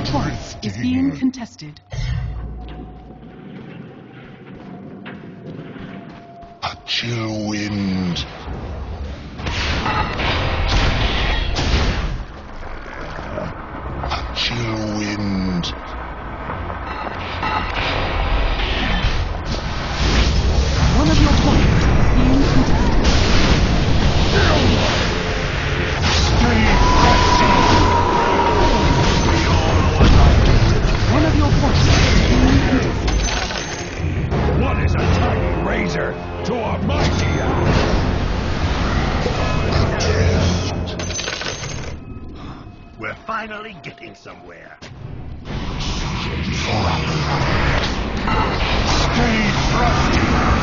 points is being contested. A chill wind. A chill wind. One of your points is being contested. Stay frosty. One of your points is being contested. What is a tiny razor to a mighty axe? We're finally getting somewhere. Stay frosty.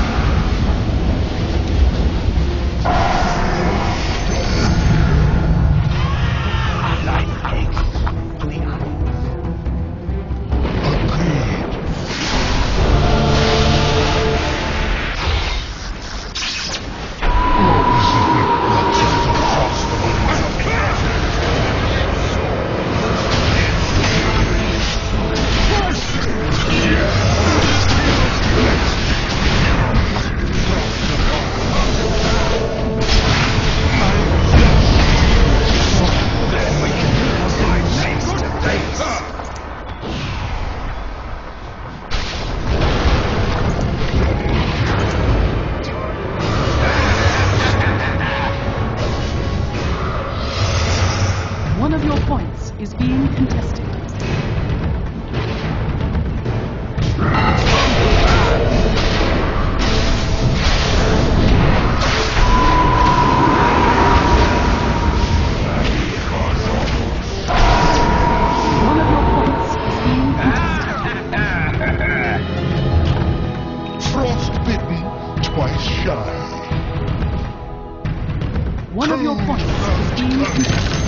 One of your points is being contested. One of your points is being contested. Frostbitten, twice shy. One of your points is being contested.